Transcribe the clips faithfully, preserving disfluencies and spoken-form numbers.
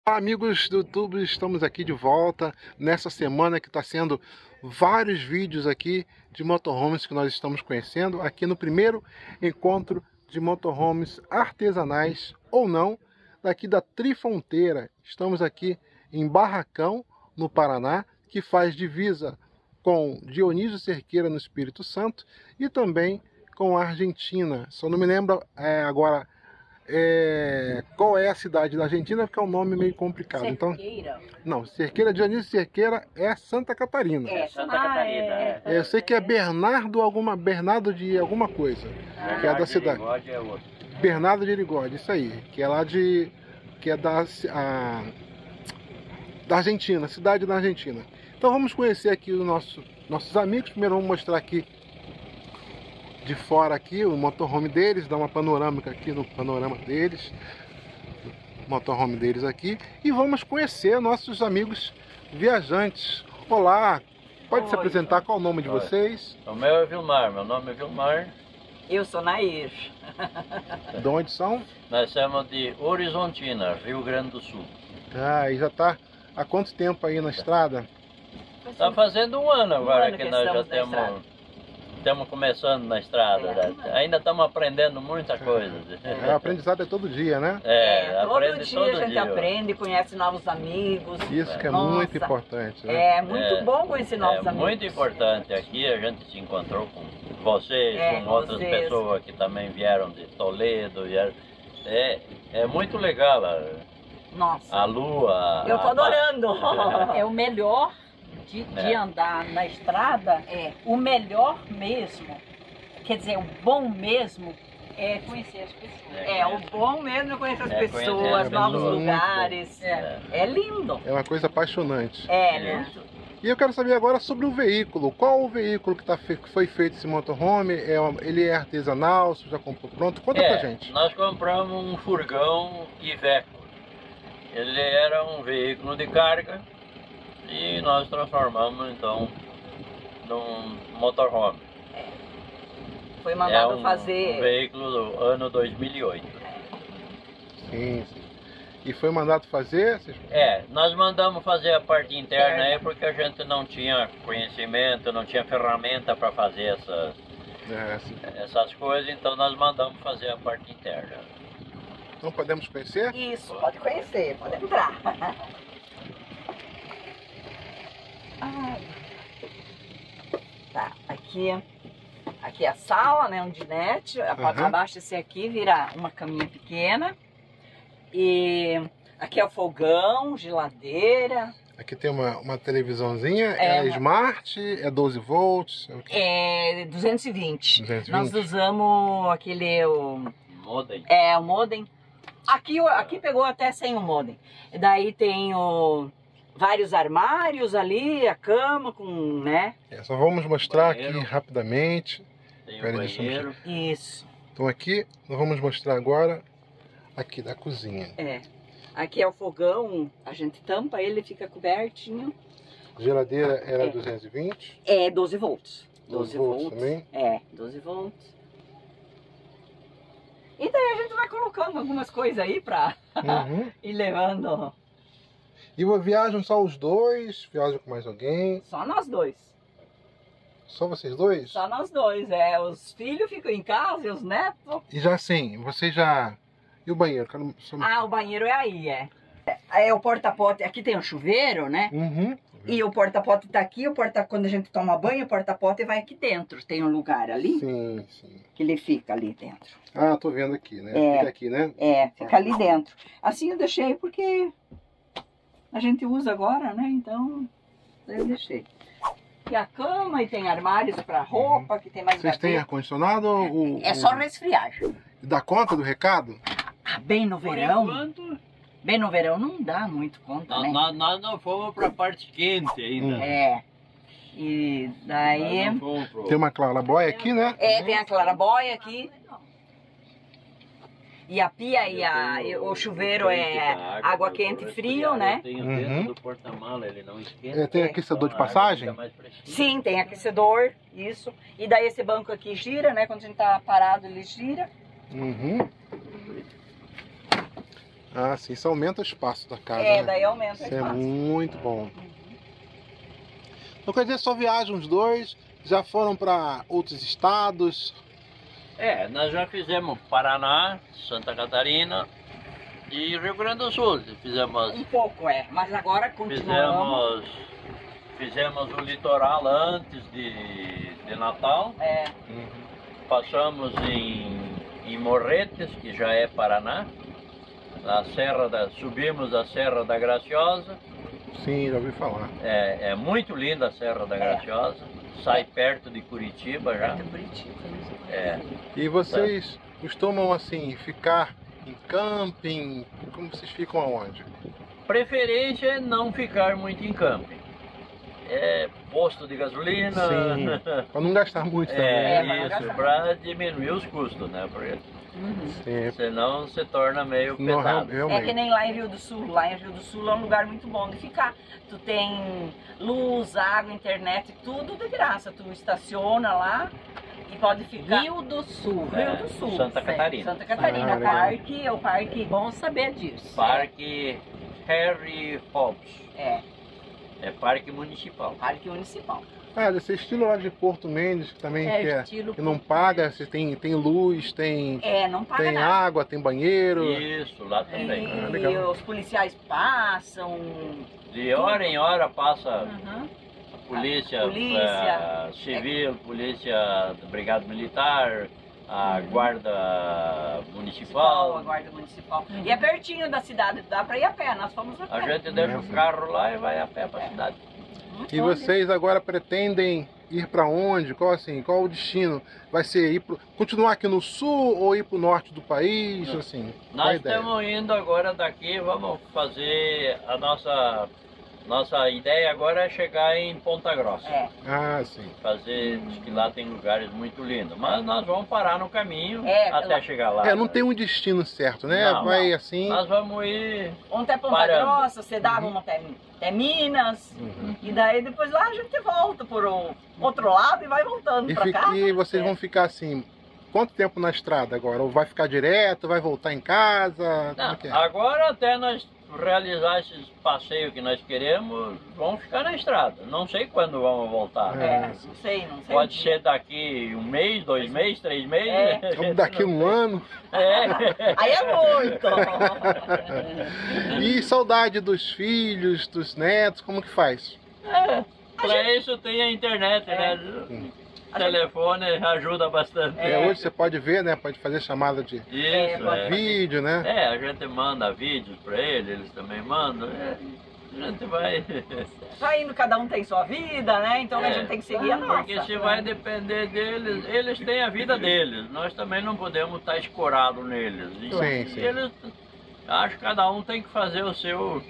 Amigos do YouTube, estamos aqui de volta nessa semana que está sendo vários vídeos aqui de motorhomes que nós estamos conhecendo aqui no primeiro encontro de motorhomes artesanais ou não daqui da Trifronteira. Estamos aqui em Barracão, no Paraná, que faz divisa com Dionísio Cerqueira no Espírito Santo e também com a Argentina. Só não me lembro é, agora É, qual é a cidade da Argentina, porque é um nome meio complicado. Cerqueira. Então, não, Cerqueira, Dionísio Cerqueira é Santa Catarina. É, Santa Catarina. É, eu sei que é Bernardo alguma, Bernardo de alguma coisa, ah, que é da cidade. É outro. Bernardo de Irigóide, isso aí, que é lá de, que é da, a, da Argentina, cidade da Argentina. Então vamos conhecer aqui os nossos, nossos amigos. Primeiro vamos mostrar aqui de fora aqui o motorhome deles, dar uma panorâmica aqui no panorama deles, o motorhome deles aqui, e vamos conhecer nossos amigos viajantes. Olá, pode Oi, se apresentar, qual é o nome de Oi. vocês? O meu é Vilmar, meu nome é Vilmar. Eu sou Nair. De onde são? Nós somos de Horizontina, Rio Grande do Sul. Ah, e já está há quanto tempo aí na estrada? Está fazendo um ano agora um ano que, que nós já temos... Estamos começando na estrada, é, né? Ainda estamos aprendendo muita coisa. É, o aprendizado é todo dia, né? É, é todo aprende dia todo a gente dia. aprende, conhece novos amigos. Isso que é Nossa, muito importante. Né? É muito é, bom conhecer novos é amigos. É muito importante. Aqui a gente se encontrou com vocês, é, com outras vocês. pessoas que também vieram de Toledo. Vieram. É, é muito legal a, Nossa. a lua. Eu tô a... adorando. É o melhor de, de é. andar na estrada, é. o melhor mesmo, quer dizer, o bom mesmo é conhecer as pessoas. É, é o bom mesmo é conhecer as é pessoas, conhecer novos pessoas. lugares. É. é lindo. É uma coisa apaixonante. É, né? E eu quero saber agora sobre o veículo. Qual o veículo que, tá fe... que foi feito esse motorhome? É, ele é artesanal? Você já comprou pronto? Conta é, pra gente. Nós compramos um furgão Iveco. Ele era um veículo de carga e nós transformamos então num motorhome. É. Foi mandado é um, fazer um veículo do ano dois mil e oito. Sim, sim. E foi mandado fazer? É, nós mandamos fazer a parte interna aí porque a gente não tinha conhecimento, não tinha ferramenta para fazer essas, é, essas coisas, então nós mandamos fazer a parte interna. Então podemos conhecer? Isso, pode conhecer, pode entrar. Ah, tá, aqui, aqui é a sala, né, um dinete, uhum. Abaixo esse aqui vira uma caminha pequena. E aqui é o fogão, geladeira. Aqui tem uma, uma televisãozinha, é, é uma... Smart, é doze volts? É, é duzentos e vinte. duzentos e vinte. Nós usamos aquele... O... Modem. É, o modem. Aqui, aqui pegou até sem o modem. Daí tem o... vários armários ali, a cama com, né? É, só vamos mostrar banheiro. aqui rapidamente. Tem Pera o banheiro. Isso. Então aqui, nós vamos mostrar agora aqui da cozinha. É. Aqui é o fogão, a gente tampa ele, fica cobertinho. Geladeira era é. duzentos e vinte? É, doze volts. doze volts também? É, doze volts. E daí a gente vai colocando algumas coisas aí pra uhum. ir levando. E viajam só os dois? Viajam com mais alguém? Só nós dois. Só vocês dois? Só nós dois, é. Os filhos ficam em casa e os netos. E já assim, você já... E o banheiro? Ah, o banheiro é aí, é. É o porta-pote, aqui tem o chuveiro, né? Uhum. E o porta-pote tá aqui, o porta quando a gente toma banho, o porta-pote vai aqui dentro. Tem um lugar ali. Sim, sim. Que ele fica ali dentro. Ah, tô vendo aqui, né? É, fica aqui, né? É, fica ali dentro. Assim eu deixei porque a gente usa agora, né? Então, eu deixei. E a cama, e tem armários para roupa, uhum. que tem mais... Vocês têm ar-condicionado ou... É só resfriar. Dá conta do recado? Ah, bem no verão... Enquanto... Bem no verão não dá muito conta, nós, né? Nós, nós não fomos para a parte quente ainda. Hum. É. E daí... Pro... Tem uma clarabóia aqui, né? É, tem a clarabóia aqui. E a pia e, a, e o chuveiro é água, água quente e frio, né? Tem o uhum. dentro do porta-mala, ele não esquenta. É, tem aquecedor de passagem? Sim, tem aquecedor, isso. E daí esse banco aqui gira, né? Quando a gente tá parado, ele gira. Uhum. Ah, sim, isso aumenta o espaço da casa, É, né? daí aumenta o Isso é espaço. muito bom. Então quer dizer, só viajam os dois, já foram para outros estados? É, nós já fizemos Paraná, Santa Catarina e Rio Grande do Sul. Fizemos, Um pouco, é, mas agora continuamos. fizemos, fizemos o litoral antes de, de Natal. É, Passamos em, em Morretes, que já é Paraná. A Serra da, subimos a Serra da Graciosa. Sim, já ouvi falar. É, é muito linda a Serra da Graciosa. Sai perto de Curitiba já. perto de Curitiba. É. E vocês costumam, assim, ficar em camping? Como vocês ficam aonde? Preferência é não ficar muito em camping. É posto de gasolina. Sim, para não gastar muito também. É, né? isso, para diminuir os custos, né? Porque Uhum. Sim. senão se torna meio Não, real- pesado. É realmente. que nem lá em Rio do Sul. Lá em Rio do Sul é um lugar muito bom de ficar. Tu tem luz, água, internet, tudo de graça. Tu estaciona lá e pode ficar. Rio do Sul. Rio do Sul. Santa sim, Catarina. Santa Catarina. Ah, o legal. parque é o parque. Bom saber disso. Parque Harry Hobbs. É, É parque municipal. parque municipal. Ah, desse estilo lá de Porto Mendes, que também É, que, é, estilo que não Porto paga, você tem, tem luz, tem, É, não paga tem nada. água, tem banheiro. Isso, lá também. E Ah, legal. os policiais passam. De hora em hora passa Uhum. a polícia, Polícia. eh, civil, polícia, brigada militar, a guarda A municipal. guarda municipal. E é pertinho da cidade, dá pra ir a pé, nós fomos a pé. A gente deixa o carro lá e vai a pé para a cidade. E vocês agora pretendem ir para onde? Qual assim? Qual o destino? Vai ser ir pro, continuar aqui no sul ou ir para o norte do país? Assim, qual a Nós ideia? estamos indo agora daqui, vamos fazer a nossa nossa ideia agora é chegar em Ponta Grossa. É, Ah, sim. Fazer, diz que lá tem lugares muito lindos, mas nós vamos parar no caminho É, até lá- chegar lá. É, não tem um destino certo, né? Não, Vai não. assim. Nós vamos ir ontem é Ponta Parando. Grossa, você dava uma até, até Minas, Uhum. e daí depois lá a gente volta por um outro lado e vai voltando E, pra fi- cá. e vocês vão ficar assim, quanto tempo na estrada agora? Ou vai ficar direto, vai voltar em casa? Como Não, é que é? agora até nós realizar esses passeios que nós queremos, vamos ficar na estrada. Não sei quando vamos voltar. É, É. não sei, não sei. Pode ser daqui um mês, dois meses, três meses. É. a gente Vamos daqui não um sei. ano. É. Aí é muito. E saudade dos filhos, dos netos, como que faz? É. Para isso tem a internet, É. né? O telefone ajuda bastante. É, hoje você pode ver, né? Pode fazer chamada de Isso, pode é. vídeo, né? É, a gente manda vídeos para eles, eles também mandam. É, a gente vai. Vai indo, cada um tem sua vida, né? Então a É, gente tem que seguir a nossa. Porque se vai depender deles, eles têm a vida deles. Nós também não podemos estar escorados neles. E Sim, sim. Eles, acho que cada um tem que fazer o seu.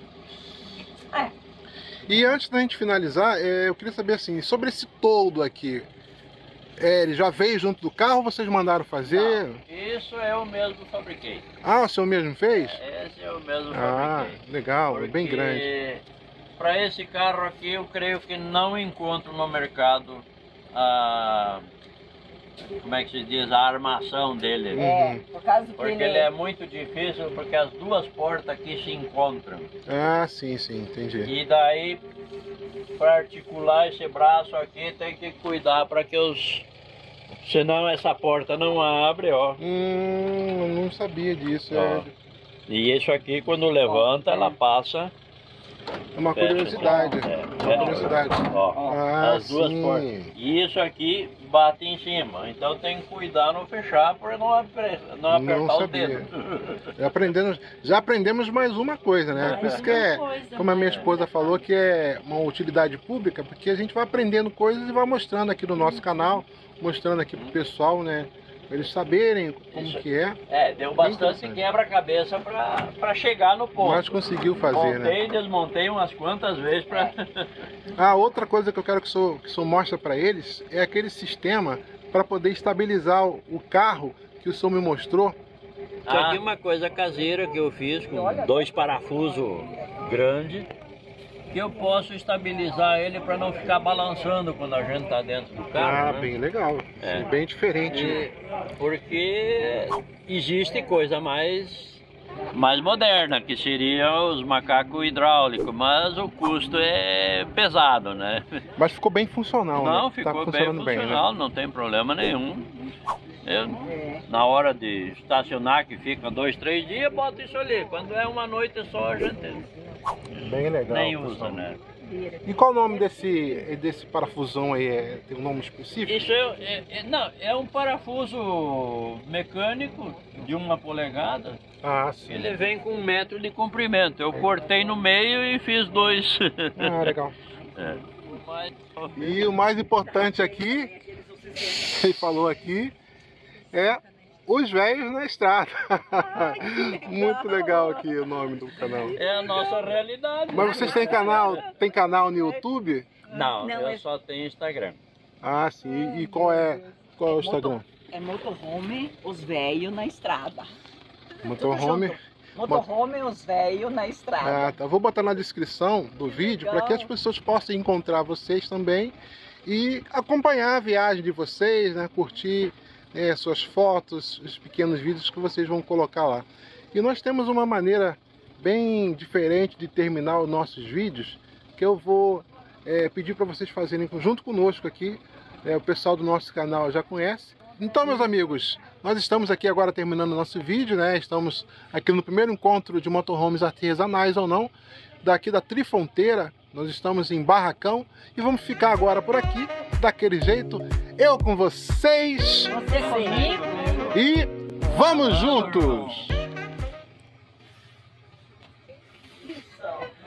É. E antes da gente finalizar, é, eu queria saber assim, sobre esse toldo aqui. É, ele já veio junto do carro ou vocês mandaram fazer? Não, isso é eu mesmo fabriquei. Ah, o senhor mesmo fez? Esse eu mesmo Ah, fabriquei. legal, bem grande. Para esse carro aqui, eu creio que não encontro no mercado a. Como é que se diz? A armação dele. É, por causa que Porque ele é muito difícil, porque as duas portas aqui se encontram. Ah, sim, sim, entendi. E daí, para articular esse braço aqui, tem que cuidar para que os... Senão essa porta não abre, ó. Hum, eu não sabia disso. Ó. É, E isso aqui, quando levanta, ela passa... é uma Fecha, curiosidade. é, Uma fecha. curiosidade. Ó, Ah, as duas sim. portas. E isso aqui bate em cima. Então tem que cuidar não fechar para não, apre... não apertar Não os sabia. dedos. Já aprendemos, já aprendemos mais uma coisa, né? Por isso que é, como a minha esposa falou, que é uma utilidade pública, porque a gente vai aprendendo coisas e vai mostrando aqui no nosso canal, mostrando aqui pro pessoal, né? Pra eles saberem como Isso. que é. É, deu bastante quebra-cabeça para chegar no ponto. Mas conseguiu fazer, né? Montei e desmontei umas quantas vezes para... Ah, outra coisa que eu quero que o senhor, que o senhor mostre para eles é aquele sistema para poder estabilizar o, o carro que o senhor me mostrou. Isso aqui é uma coisa caseira que eu fiz com dois parafusos grandes, que eu posso estabilizar ele para não ficar balançando quando a gente está dentro do carro. Ah, né? bem legal. É. Bem diferente. E- porque existe coisa mais mais moderna, que seria os macacos hidráulicos, mas o custo é pesado, né? Mas ficou bem funcional, Não, né? ficou tá bem funcionando funcional, bem, né? não tem problema nenhum. Eu, na hora de estacionar, que fica dois, três dias, bota isso ali. Quando é uma noite só, a gente bem legal, nem usa, pessoal. né? E qual o nome desse, desse parafusão aí? É, tem um nome específico? Isso é, é, é, não, é um parafuso mecânico de uma polegada. Ah, sim. Ele vem com um metro de comprimento. Eu cortei no meio e fiz dois. Ah, legal. É. E o mais importante aqui, ele falou aqui, é Os Velhos na Estrada. Muito legal aqui o nome do canal. É a nossa realidade. Mas vocês têm canal, tem canal no YouTube? Não, eu só tenho Instagram. Ah, sim. E qual é, qual é o Instagram? É Motorhome Os Velhos na Estrada. Motorhome. Motorhome Os Velhos na Estrada. Ah, tá. Vou botar na descrição do vídeo para que as pessoas possam encontrar vocês também e acompanhar a viagem de vocês, né? Curtir é, suas fotos, os pequenos vídeos que vocês vão colocar lá. E nós temos uma maneira bem diferente de terminar os nossos vídeos, que eu vou é, pedir para vocês fazerem junto conosco aqui. É, o pessoal do nosso canal já conhece. Então, meus amigos, nós estamos aqui agora terminando o nosso vídeo, né? Estamos aqui no primeiro encontro de motorhomes artesanais ou não, daqui da Trifronteira. Nós estamos em Barracão e vamos ficar agora por aqui, daquele jeito, eu com vocês. Você comigo? E vamos juntos!